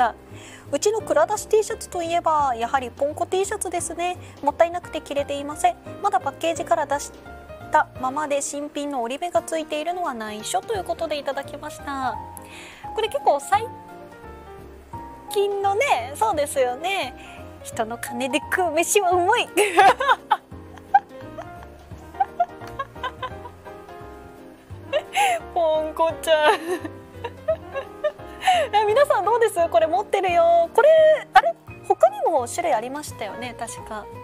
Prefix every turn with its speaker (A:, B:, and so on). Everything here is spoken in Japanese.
A: 。うちの蔵出し T シャツといえばやはりポンコ T シャツですね。もったいなくて着れていません。まだパッケージから出したままで新品の折り目がついているのは内緒ということでいただきました。これ結構最近のね、そうですよね、人の金で食う飯はうまいポンコちゃん皆さんどうです？これ持ってるよ。これあれ他にも種類ありましたよね、確か。